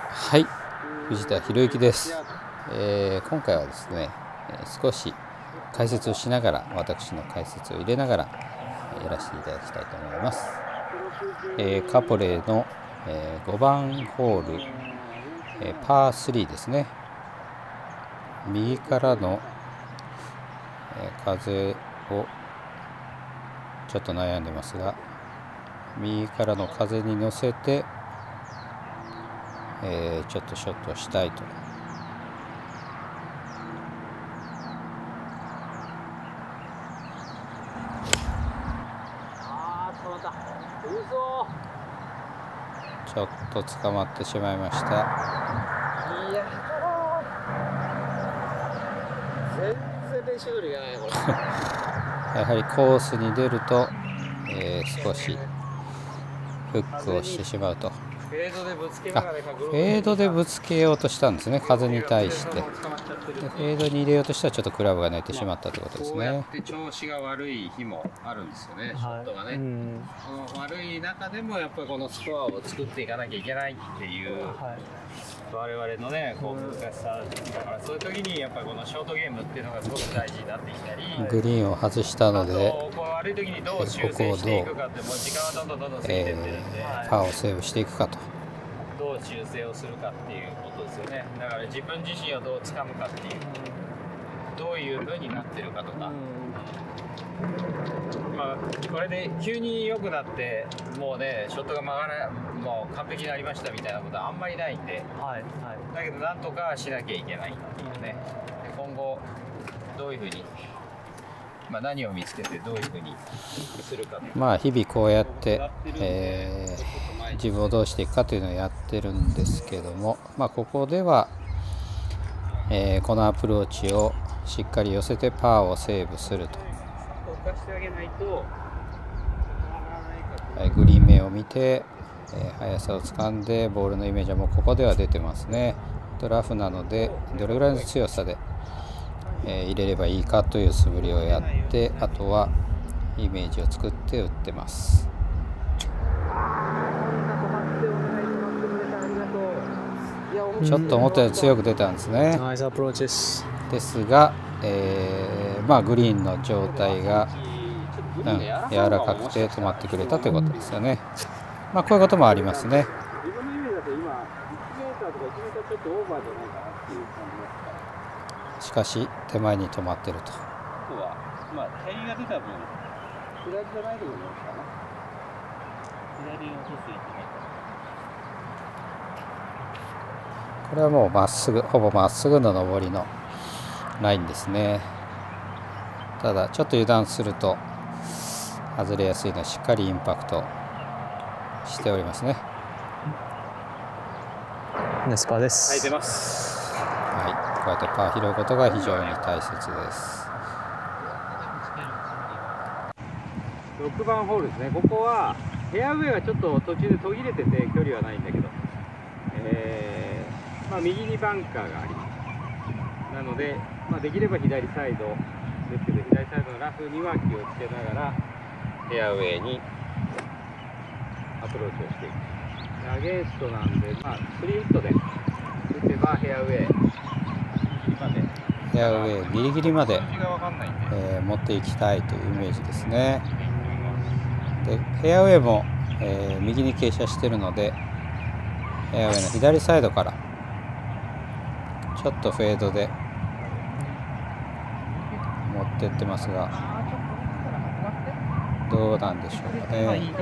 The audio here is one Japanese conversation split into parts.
はい、藤田博之です。今回はですね、少し解説をしながら、私の解説を入れながらやらせていただきたいと思います。カポレの、5番ホール、パー3ですね。右からの、風をちょっと悩んでますが、右からの風に乗せて、ちょっとショットをしたいと。ちょっと捕まってしまいました。 いや全然練習通りがないこれやはりコースに出ると、少しフックをしてしまうと。 フェードでぶつけながらフェードでぶつけようとしたんですね、風に対して。でフェードに入れようとしたらちょっとクラブが寝てしまったということですね。 こうやって調子が悪い日もあるんですよね、ショットがね。その悪い中でもやっぱりこのスコアを作っていかなきゃいけないっていう、我々のねこう難しさだから、そういう時にやっぱりこのショートゲームっていうのがすごく大事になってきたり、 グリーンを外したので、 悪い時にどう修正していくかって、もう時間はどんどん過ぎてってるんで、 パーをセーブしていくかと。 どう修正をするかっていうことですよね。だから自分自身をどう掴むかっていう、どういう風になってるかとか、まあこれで急に良くなってもうねショットが曲がらもう完璧になりましたみたいなことはあんまりないんで、だけどなんとかしなきゃいけないっていうね。で今後どういう風に、何を見つけてどういう風にするか。 日々こうやって、自分をどうしていくかというのをやってるんですけども、ここでは、このアプローチをしっかり寄せてパーをセーブすると。グリーン面を見て、速さをつかんでボールのイメージはもうここでは出てますね。ラフなのでどれぐらいの強さで、入れればいいかという素振りをやって、あとはイメージを作って打ってます。ちょっと思ったより強く出たんですね。ですが、グリーンの状態が、柔らかくて止まってくれたということですよね。こういうこともありますね。しかし手前に止まってると。これはもうまっすぐ、ほぼまっすぐの上りのラインですね。ただちょっと油断すると外れやすいので、しっかりインパクトしておりますね。 ナイスパーです。 はい、出ます。 はい、こうやってパー拾うことが非常に大切です。 6番ホールですね。ここはフェアウェイがちょっと途中で途切れてて距離はないんだけど、右にバンカーがあります。なので、できれば左サイドですけど、左サイドのラフには気をつけながらフェアウェイにアプローチをしていく。アゲンストなんで、スリーウッドで打てばフェアウェイフェアウェイギリギリまで、持っていきたいというイメージですね。でフェアウェイも、右に傾斜しているので、フェアウェイの左サイドからちょっとフェードで持ってってますが、どうなんでしょうかね。 前に落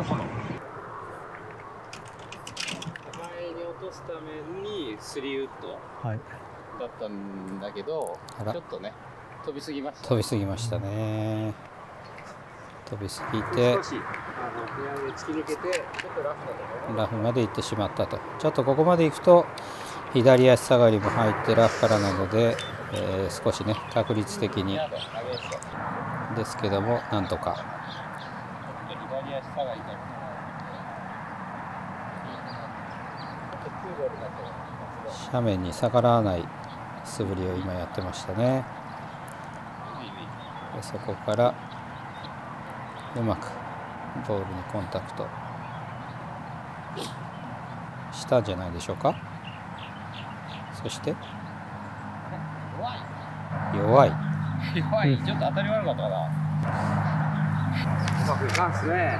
とすためにスリーウッドだったんだけど、ちょっとね飛びすぎました。 飛びすぎましたね。飛びすぎて少しフェアウェイ突き抜けて、ちょっとラフまで行ってしまったと。ちょっとここまで行くと左足下がりも入ってラフからなので、少しね確率的にですけども、なんとか斜面に逆らわない素振りを今やってましたね。でそこからうまくボールにコンタクトしたんじゃないでしょうか。 そして弱い弱い、ちょっと当たり悪かったかな。うまくいかんっすね。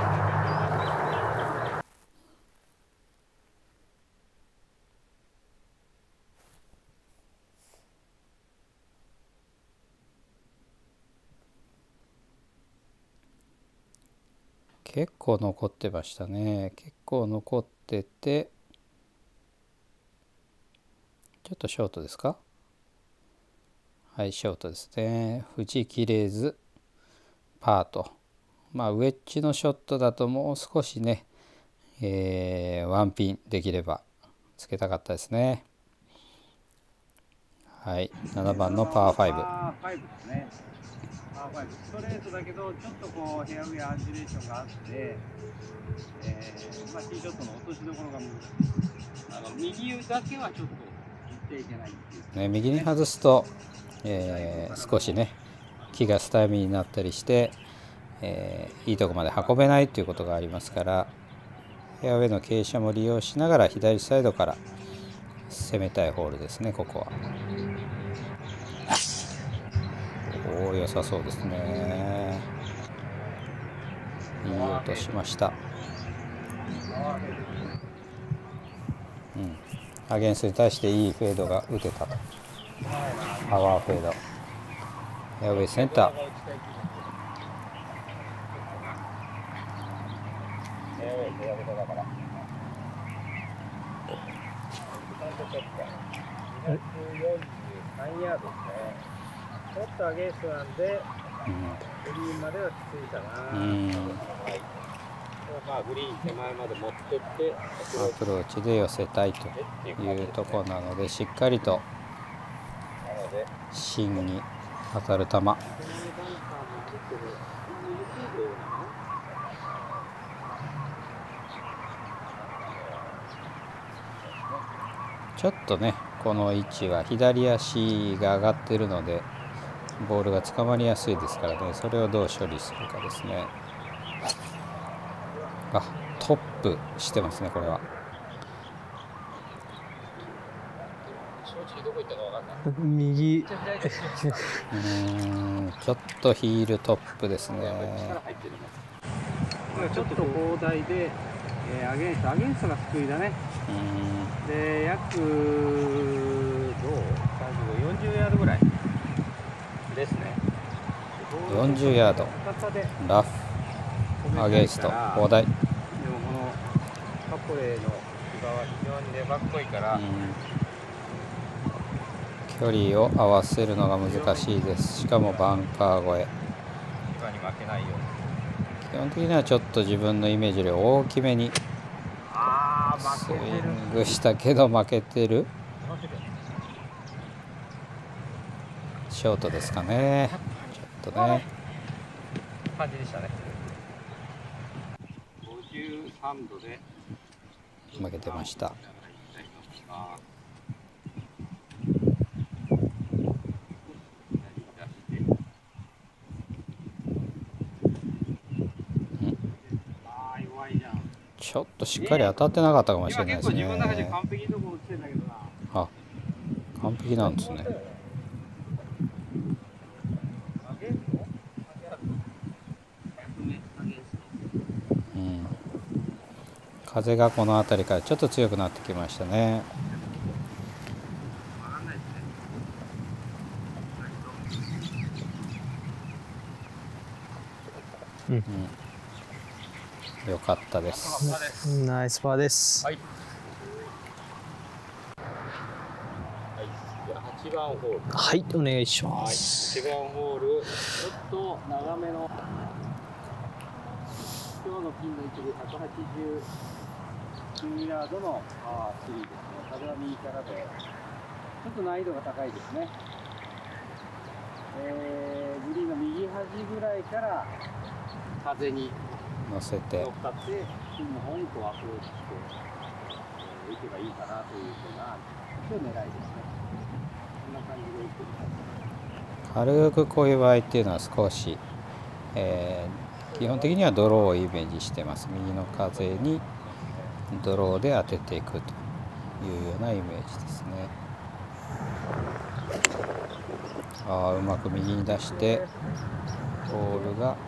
結構残ってましたね。結構残ってて、ちょっとショートですか。はい、ショートですね。打ち切れずパーと。ウェッジのショットだともう少しね、ワンピンできればつけたかったですね。はい、7番のパー5。 パー5ですね。パー5ストレートだけどちょっとこうフェアウェイアンジュレーションがあって、ティーショットの落としどころが難しい。右だけはちょっと行っていけないっていう、 ね、右に外すと、少しね木がスタイミーになったりして、いいとこまで運べないということがありますから、フェアウェイの傾斜も利用しながら左サイドから攻めたいホールですね。ここはおお、良さそうですね。いい音しました。アゲンストに対していいフェードが打てたと。パワーフェード、フェアウェイセンター。 243ヤードですね。ちょっとアゲンストなんで、グリーンまではきついかな。グリーン手前まで持ってってアプローチで寄せたいというところなので、しっかりと芯に当たる球。ちょっとねこの位置は左足が上がっているのでボールが捕まりやすいですからね、それをどう処理するかですね。トップしてますね、これは。 右ちょっとヒールトップですね。 ちょっと砲台で、アゲンストが救いだね。で約どう40ヤードぐらいですね。 40ヤードラフアゲンスト砲台。 でもこのカポレの芝は非常に粘っこいから、 距離を合わせるのが難しいです。しかもバンカー越え。 芝に負けないように基本的にはちょっと自分のイメージより大きめにスイングしたけど負けてる。ショートですかね。ちょっとね感じでしたね。53度で負けてました。ちょっとしっかり当たってなかったかもしれないですね。 今結構自分の中で完璧なところ来てんだけどな。 あ、完璧なんですね。風がこの辺りからちょっと強くなってきましたね。よかったです。 ナイスパーです。 はい。8番ホール。 はい、お願いします。 8番ホール、ちょっと長めの。今日のピンの位置で189ヤードのパー3ですね。風は右からで、ちょっと難易度が高いですね。グリーンの右端ぐらいから風に乗せて乗っかってピンの方にこうアプローチして打てばいいかなというふうな狙いですね。こんな感じで打ってみたい。 軽くこういう場合っていうのは少し、基本的にはドローをイメージしてます。右の風にドローで当てていくというようなイメージですね。 うまく右に出してボールが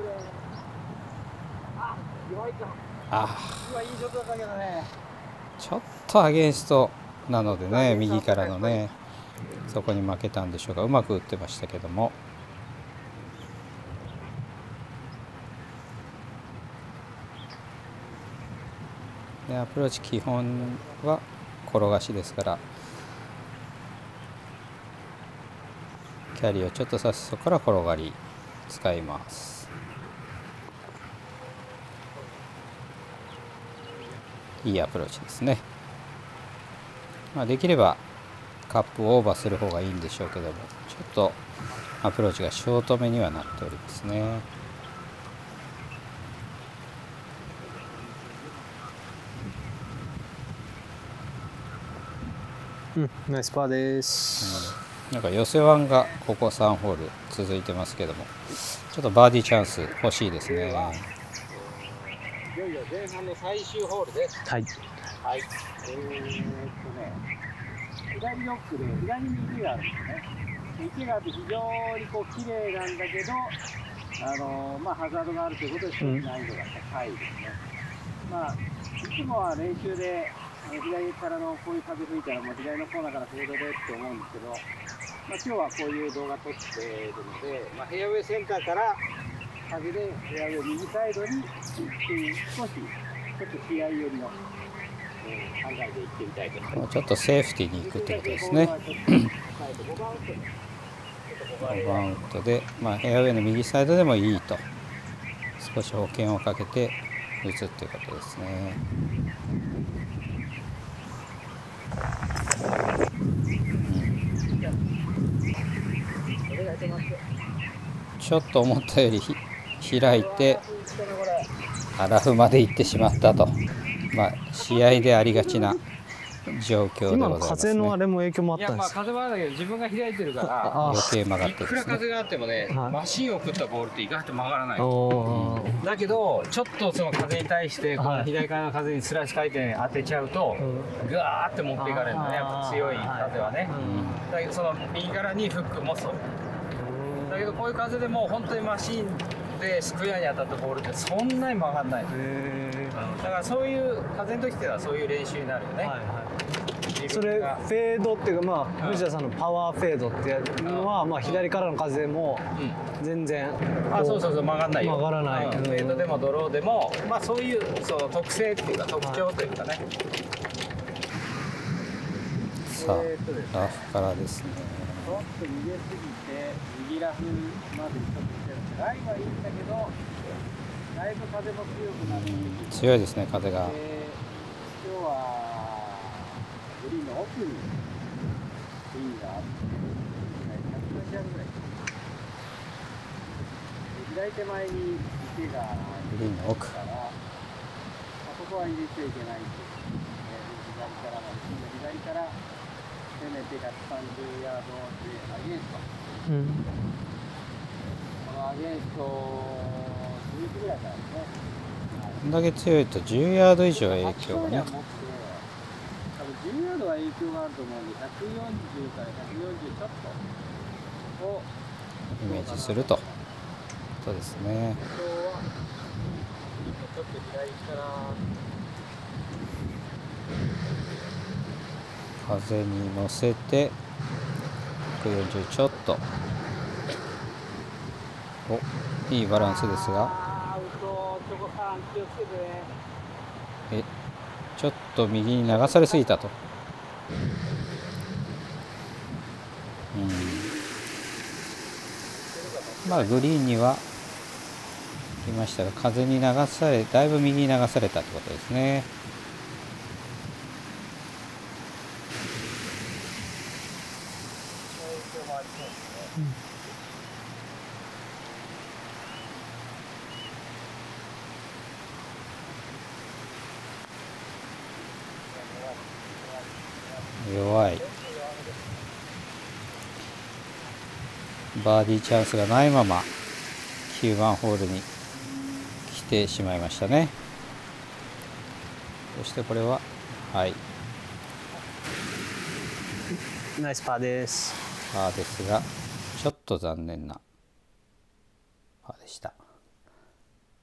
ちょっとアゲンストなのでね、右からのね、そこに負けたんでしょうか。うまく打ってましたけども。でアプローチ基本は転がしですから、キャリーをちょっとさす、そこから転がり使います。いいアプローチですね。できればカップをオーバーする方がいいんでしょうけども、ちょっとアプローチがショートめにはなっておりますね。 ナイスパーです。 なんか寄せワンがここ3ホール続いてますけども、ちょっとバーディーチャンス欲しいですね。 いよいよ前半の最終ホールです。 はい。 はい。左ノックで左に池があるんですね。池があって非常にこう綺麗なんだけど、ハザードがあるということで少し難易度が高いですね。いつもは練習で左からのこういう風吹いたらもう左のコーナーからフェードでって思うんですけど、今日はこういう動画撮っているので、フェアウェイセンターから風でフェアウェイ右サイドに少し試合寄りの考えでいってみたいと思います。 ちょっとセーフティーに行くってことですね。5番ウッドで、フェアウェイの右サイドでもいいと、少し保険をかけて打つっていうことですね。ちょっと思ったより開いてラフまで行ってしまったと、試合でありがちな状況でございますね。 今の風のあれも影響もあったんですか。 風はあるんだけど自分が開いてるから余計曲がっていくら風があってもね、マシンを食ったボールって意外と曲がらない。だけどちょっとその風に対してこの左側の風にスライス回転当てちゃうとグワーって持っていかれるのね、やっぱ強い風はね。だけどその右からにフックもそうだけど、こういう風でも本当にマシンでスクエアに当たったボールってそんなに曲がらない。だからそういう風の時っていうのはそういう練習になるよね。 それフェードっていうか、藤田さんのパワーフェードっていうのは、左からの風も全然、 そう曲がらないよ。 曲がらない。 フェードでもドローでも、そういう特性っていうか特徴というかね。 さあラフからですね。 ちょっと逃げすぎて右ラフまでちょっと来てるんで、ライはいいんだけどだいぶ風も強くなってきて、 強いですね風が。 今日はグリーンの奥にグリーンがあって130ヤードぐらい、左手前に池がグリーンの奥からそこは入れちゃいけないという、左からまで左からせめて130ヤードでアゲンスト、このアゲンスト11ぐらいからですね。 こんだけ強いと10ヤード以上影響がね。 多分10ヤードは影響があると思うんで、140から140ちょっとをイメージするとそうですね。 今日はちょっと左から風に乗せて140ちょっと、いいバランスですが、ちょっと右に流されすぎたと。グリーンには来ましたが、風に流され、だいぶ右に流されたってことですね。弱い。バーディーチャンスがないまま9番ホールに来てしまいましたね。そしてこれはナイスパーです。 パーですがちょっと残念なパーでした。